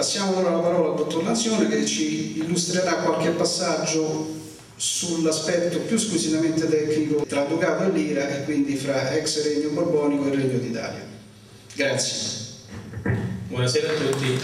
Passiamo ora la parola al dottor Lanzione, che ci illustrerà qualche passaggio sull'aspetto più squisitamente tecnico tra ducato e lira, e quindi fra ex regno borbonico e regno d'Italia. Grazie. Buonasera a tutti.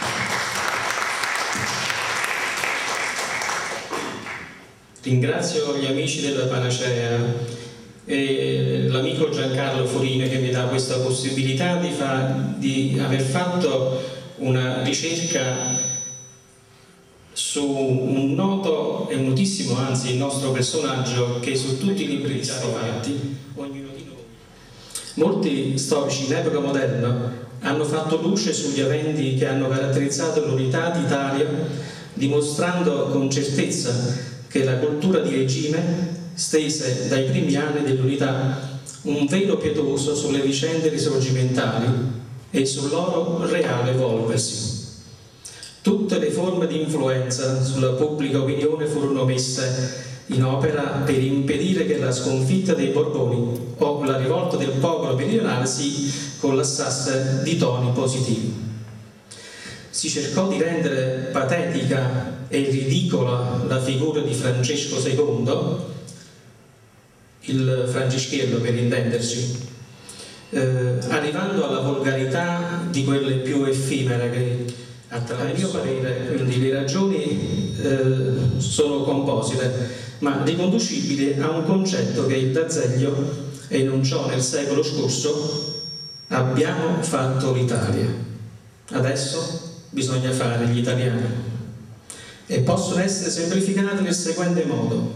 Ringrazio gli amici della Panacea e l'amico Giancarlo Forino che mi dà questa possibilità di aver fatto una ricerca su un noto e notissimo, anzi il nostro personaggio, che su tutti i libri di fatti, ognuno di noi. Molti storici in epoca moderna hanno fatto luce sugli eventi che hanno caratterizzato l'unità d'Italia, dimostrando con certezza che la cultura di regime stese dai primi anni dell'unità un velo pietoso sulle vicende risorgimentali e sul loro reale evolversi. Tutte le forme di influenza sulla pubblica opinione furono messe in opera per impedire che la sconfitta dei Borboni o la rivolta del popolo meridionale si collassasse di toni positivi. Si cercò di rendere patetica e ridicola la figura di Francesco II, il Franceschiello per intenderci, arrivando alla volgarità di quelle più effimere che, a mio parere, quindi le ragioni sono composite, ma riconducibili a un concetto che il D'Azeglio enunciò nel secolo scorso: abbiamo fatto l'Italia, adesso bisogna fare gli italiani, e possono essere semplificate nel seguente modo: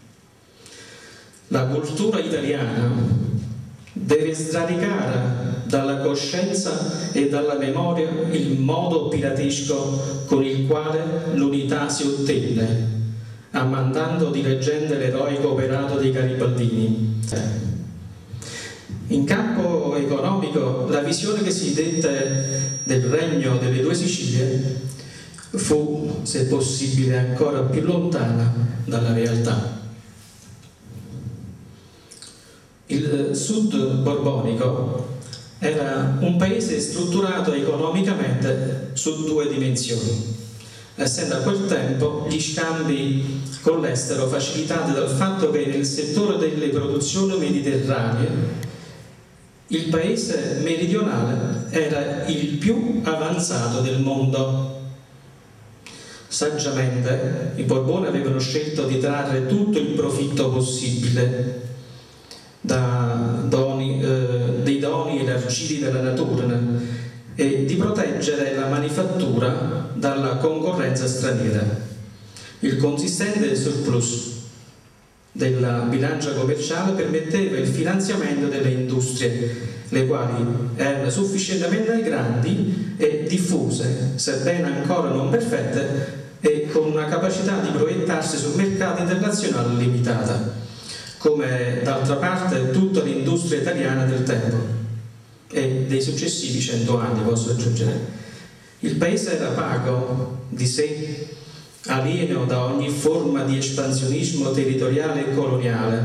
la cultura italiana deve sradicare dalla coscienza e dalla memoria il modo piratesco con il quale l'unità si ottenne, ammandando di leggenda l'eroico operato dei garibaldini. In campo economico, la visione che si dette del regno delle due Sicilie fu, se possibile, ancora più lontana dalla realtà. Il sud borbonico era un paese strutturato economicamente su due dimensioni, essendo a quel tempo gli scambi con l'estero facilitati dal fatto che nel settore delle produzioni mediterranee il paese meridionale era il più avanzato del mondo. Saggiamente i Borboni avevano scelto di trarre tutto il profitto possibile dei doni elargiti dalla natura e di proteggere la manifattura dalla concorrenza straniera. Il consistente surplus della bilancia commerciale permetteva il finanziamento delle industrie, le quali erano sufficientemente grandi e diffuse, sebbene ancora non perfette, e con una capacità di proiettarsi sul mercato internazionale limitata, come d'altra parte tutta l'industria italiana del tempo e dei successivi 100 anni, posso aggiungere. Il paese era pago di sé, alieno da ogni forma di espansionismo territoriale e coloniale.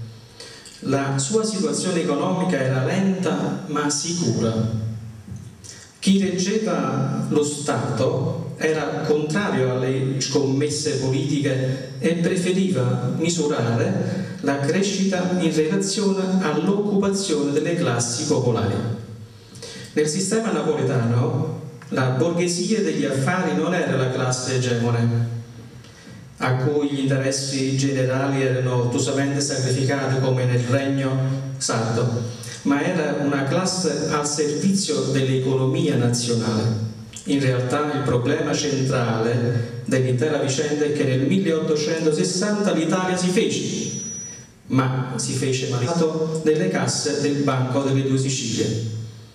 La sua situazione economica era lenta ma sicura. Chi reggeva lo Stato era contrario alle scommesse politiche e preferiva misurare la crescita in relazione all'occupazione delle classi popolari. Nel sistema napoletano la borghesia degli affari non era la classe egemone, a cui gli interessi generali erano ottusamente sacrificati come nel regno sardo, ma era una classe al servizio dell'economia nazionale. In realtà il problema centrale dell'intera vicenda è che nel 1860 l'Italia si fece, ma si fece malato nelle casse del Banco delle Due Sicilie.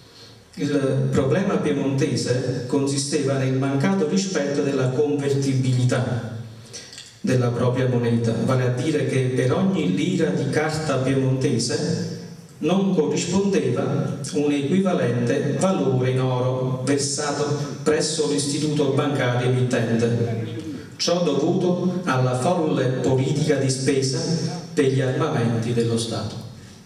Il problema piemontese consisteva nel mancato rispetto della convertibilità della propria moneta, vale a dire che per ogni lira di carta piemontese non corrispondeva un equivalente valore in oro versato presso l'istituto bancario emittente. Ciò dovuto alla folle politica di spesa per gli armamenti dello Stato.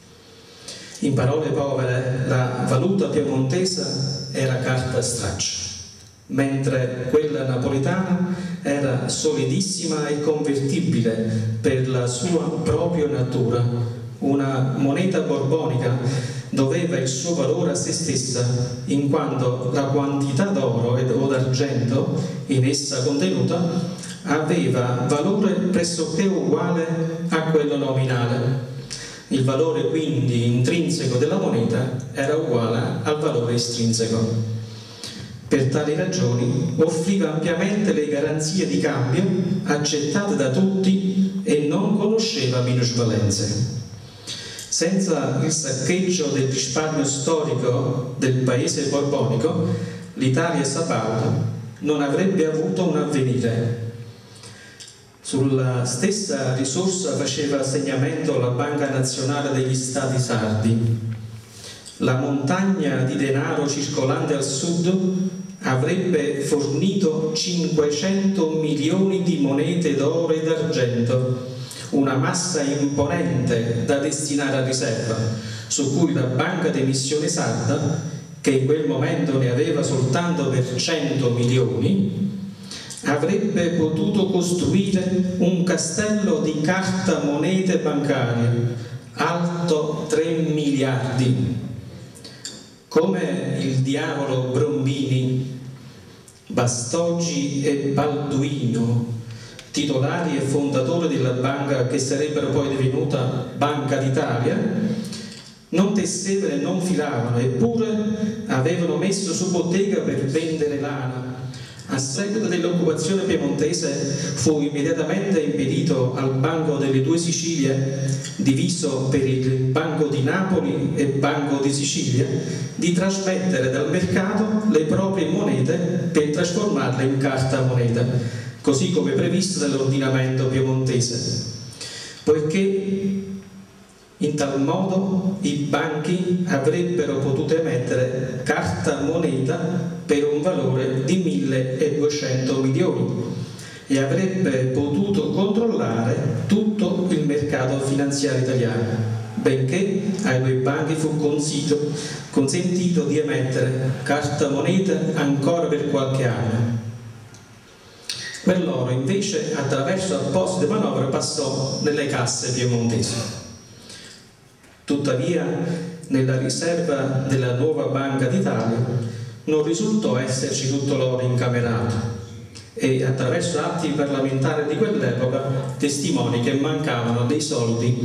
In parole povere, la valuta piemontese era carta straccia. mentre quella napoletana era solidissima e convertibile per la sua propria natura. Una moneta borbonica doveva il suo valore a se stessa, in quanto la quantità d'oro o d'argento in essa contenuta aveva valore pressoché uguale a quello nominale. Il valore quindi intrinseco della moneta era uguale al valore estrinseco. Per tali ragioni offriva ampiamente le garanzie di cambio accettate da tutti e non conosceva minusvalenze. Senza il saccheggio del risparmio storico del paese borbonico, l'Italia sabauda non avrebbe avuto un avvenire. Sulla stessa risorsa faceva segnamento la Banca Nazionale degli Stati Sardi. La montagna di denaro circolante al sud avrebbe fornito 500 milioni di monete d'oro e d'argento, una massa imponente da destinare a riserva, su cui la Banca d'Emissione Sarda, che in quel momento ne aveva soltanto per 100 milioni, avrebbe potuto costruire un castello di carta monete bancarie alto 3 miliardi. Come il diavolo Brombini, Bastogi e Balduino, titolari e fondatori della banca che sarebbero poi divenuta Banca d'Italia, non tessevano e non filavano, eppure avevano messo su bottega per vendere lana. A seguito dell'occupazione piemontese fu immediatamente impedito al Banco delle Due Sicilie, diviso per il Banco di Napoli e Banco di Sicilia, di trasmettere dal mercato le proprie monete per trasformarle in carta moneta, così come previsto dall'ordinamento piemontese, poiché in tal modo i banchi avrebbero potuto emettere carta moneta per un valore di 1.200 milioni e avrebbe potuto controllare tutto il mercato finanziario italiano, benché ai due banchi fu consentito di emettere carta moneta ancora per qualche anno. Quell'oro invece, attraverso apposite manovre, passò nelle casse piemontesi. Tuttavia, nella riserva della nuova Banca d'Italia non risultò esserci tutto l'oro incamerato e attraverso atti parlamentari di quell'epoca testimoni che mancavano dei soldi,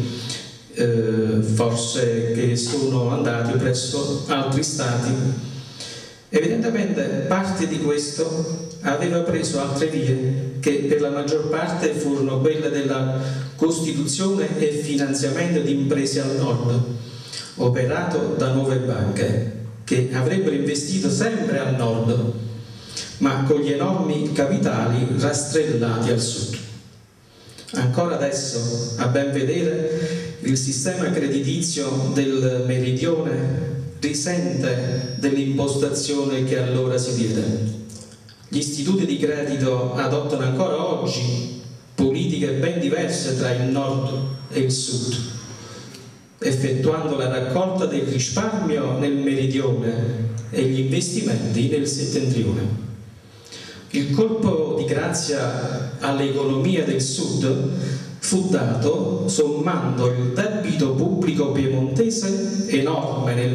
forse che sono andati presso altri stati. Evidentemente parte di questo aveva preso altre vie che per la maggior parte furono quelle della costituzione e finanziamento di imprese al nord, operato da nuove banche che avrebbero investito sempre al nord, ma con gli enormi capitali rastrellati al sud. Ancora adesso, a ben vedere, il sistema creditizio del meridione risente dell'impostazione che allora si diede. Gli istituti di credito adottano ancora oggi politiche ben diverse tra il nord e il sud, effettuando la raccolta del risparmio nel meridione e gli investimenti nel settentrione. Il colpo di grazia all'economia del sud fu dato sommando il debito pubblico piemontese, enorme nel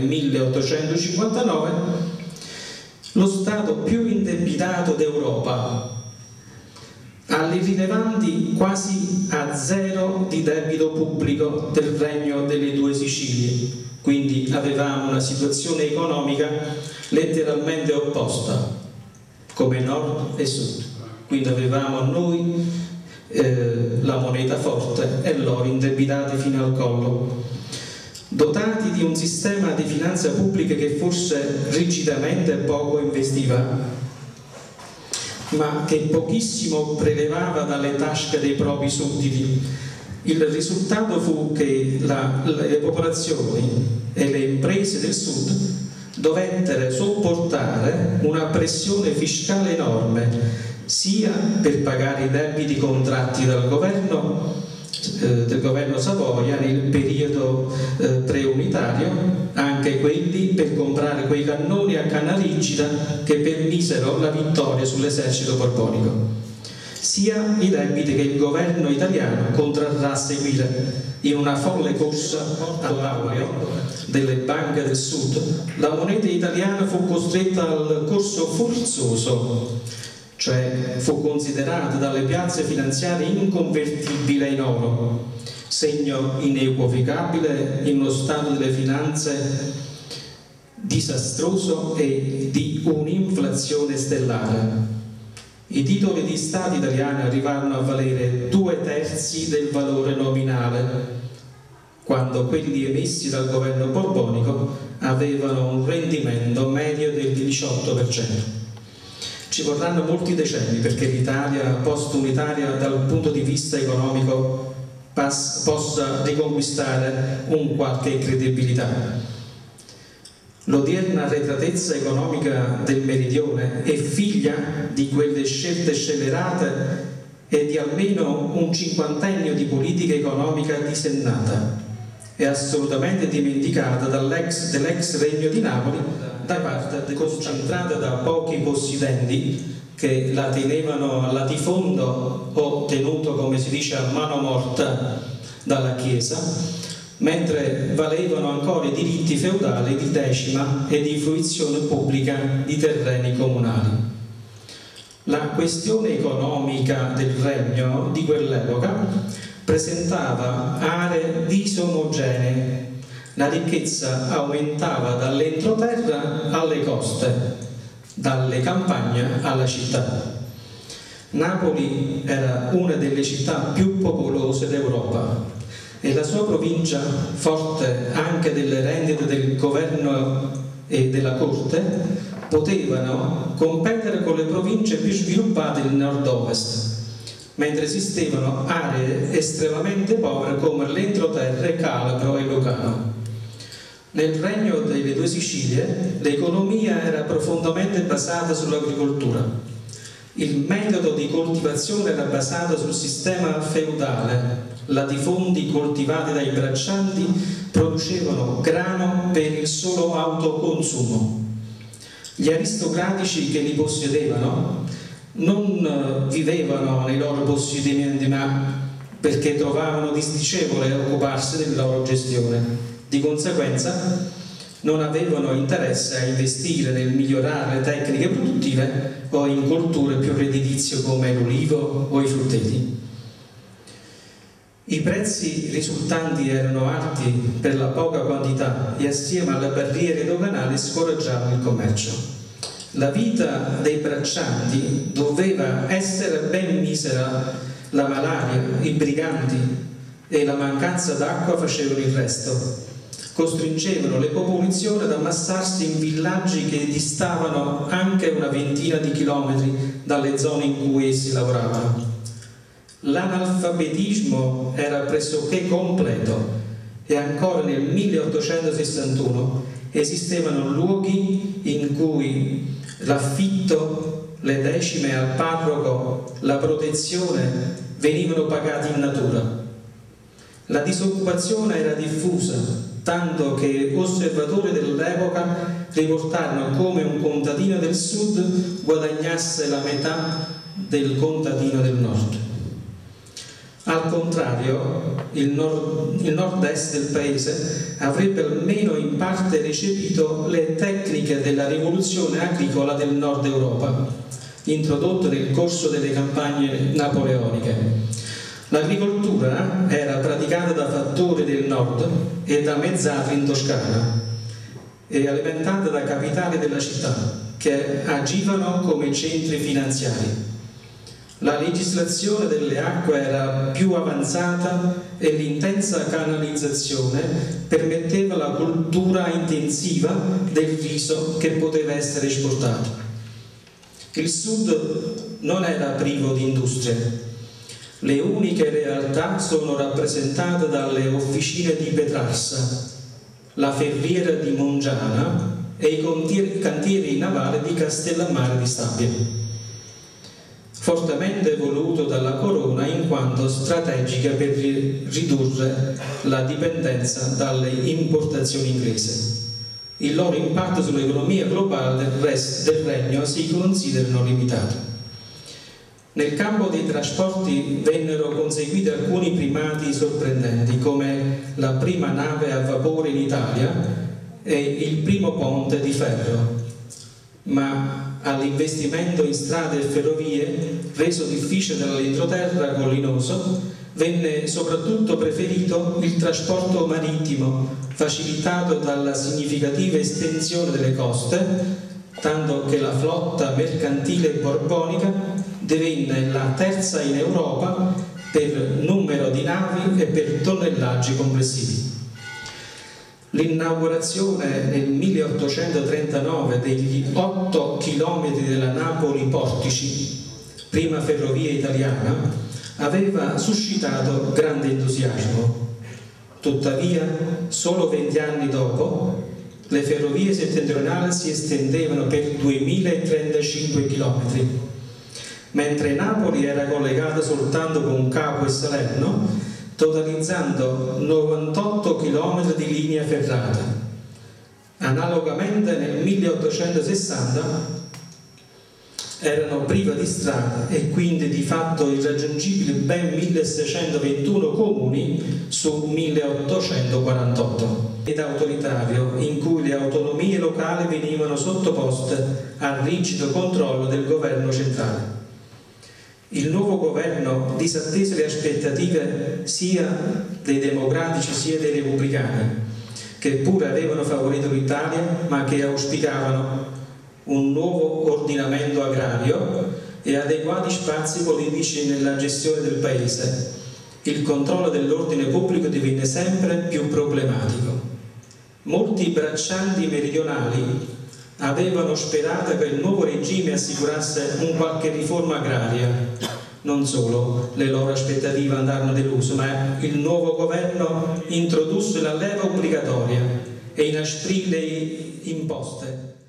1859, lo Stato più indebitato d'Europa, alle rilevanti quasi a zero di debito pubblico del Regno delle Due Sicilie. Quindi avevamo una situazione economica letteralmente opposta, come nord e sud. Quindi avevamo noi la moneta forte e loro indebitati fino al collo, dotati di un sistema di finanza pubblica che forse rigidamente poco investiva, ma che pochissimo prelevava dalle tasche dei propri sudditi. Il risultato fu che le popolazioni e le imprese del sud dovettero sopportare una pressione fiscale enorme, sia per pagare i debiti contratti dal governo, del governo Savoia nel periodo preunitario, anche quelli per comprare quei cannoni a canna rigida che permisero la vittoria sull'esercito borbonico, sia i debiti che il governo italiano contrarrà a seguire. In una folle corsa all'aureo delle banche del sud, la moneta italiana fu costretta al corso forzoso, cioè fu considerata dalle piazze finanziarie inconvertibile in oro, segno inequivocabile in uno stato delle finanze disastroso e di un'inflazione stellare. I titoli di Stato italiani arrivarono a valere 2/3 del valore nominale, quando quelli emessi dal governo borbonico avevano un rendimento medio del 18%. Ci vorranno molti decenni perché l'Italia post-unitaria dal punto di vista economico possa riconquistare un qualche credibilità. L'odierna arretratezza economica del meridione è figlia di quelle scelte scellerate e di almeno un cinquantennio di politica economica dissennata. È assolutamente dimenticata dell'ex Regno di Napoli da parte concentrata da pochi possidenti che la tenevano al latifondo o tenuto, come si dice, a mano morta dalla Chiesa, mentre valevano ancora i diritti feudali di decima e di fruizione pubblica di terreni comunali. La questione economica del regno di quell'epoca presentava aree disomogenee. La ricchezza aumentava dall'entroterra alle coste, dalle campagne alla città. Napoli era una delle città più popolose d'Europa e la sua provincia, forte anche delle rendite del governo e della corte, potevano competere con le province più sviluppate del nord-ovest, mentre esistevano aree estremamente povere come l'entroterra, Calabro e Lucano. Nel regno delle due Sicilie l'economia era profondamente basata sull'agricoltura. Il metodo di coltivazione era basato sul sistema feudale. Latifondi coltivati dai braccianti producevano grano per il solo autoconsumo. Gli aristocratici che li possedevano non vivevano nei loro possedimenti, ma perché trovavano disdicevole occuparsi della loro gestione. Di conseguenza non avevano interesse a investire nel migliorare le tecniche produttive o in colture più redditizie come l'olivo o i frutteti. I prezzi risultanti erano alti per la poca quantità e assieme alle barriere doganali scoraggiavano il commercio. La vita dei braccianti doveva essere ben misera. La malaria, i briganti e la mancanza d'acqua facevano il resto. Costringevano le popolazioni ad ammassarsi in villaggi che distavano anche una ventina di chilometri dalle zone in cui essi lavoravano. L'analfabetismo era pressoché completo e ancora nel 1861 esistevano luoghi in cui l'affitto, le decime al parroco, la protezione venivano pagati in natura. La disoccupazione era diffusa, tanto che osservatori dell'epoca riportarono come un contadino del sud guadagnasse la metà del contadino del nord. Al contrario, il nord-est del paese avrebbe almeno in parte recepito le tecniche della rivoluzione agricola del nord Europa, introdotte nel corso delle campagne napoleoniche. L'agricoltura era praticata da fattori del nord e da mezzadri in Toscana e alimentata da capitali della città che agivano come centri finanziari. La legislazione delle acque era più avanzata e l'intensa canalizzazione permetteva la coltura intensiva del riso che poteva essere esportato. Il sud non era privo di industrie. Le uniche realtà sono rappresentate dalle officine di Petrarsa, la ferriera di Mongiana e i cantieri navali di Castellammare di Stabia. Fortemente voluto dalla corona in quanto quanto strategica per ridurre la dipendenza dalle importazioni inglesi. Il loro impatto sull'economia globale del Regno si considera non limitato. Nel campo dei trasporti vennero conseguiti alcuni primati sorprendenti, come la prima nave a vapore in Italia e il primo ponte di ferro, ma all'investimento in strade e ferrovie, reso difficile dall'entroterra collinoso, venne soprattutto preferito il trasporto marittimo, facilitato dalla significativa estensione delle coste, tanto che la flotta mercantile borbonica divenne la terza in Europa per numero di navi e per tonnellaggi complessivi. L'inaugurazione nel 1839 degli 8 chilometri della Napoli-Portici, prima ferrovia italiana, aveva suscitato grande entusiasmo. Tuttavia, solo 20 anni dopo, le ferrovie settentrionali si estendevano per 2035 km, mentre Napoli era collegata soltanto con Capo e Salerno, totalizzando 98 km di linea ferrata. Analogamente nel 1860 erano prive di strada e quindi di fatto irraggiungibili ben 1621 comuni su 1848. Ed autoritario in cui le autonomie locali venivano sottoposte al rigido controllo del governo centrale. Il nuovo governo disattese le aspettative sia dei democratici sia dei repubblicani, che pure avevano favorito l'Italia ma che auspicavano un nuovo ordinamento agrario e adeguati spazi politici nella gestione del paese. Il controllo dell'ordine pubblico divenne sempre più problematico. Molti braccianti meridionali avevano sperato che il nuovo regime assicurasse un qualche riforma agraria. Non solo, le loro aspettative andarono deluse, ma il nuovo governo introdusse la leva obbligatoria e inasprì le imposte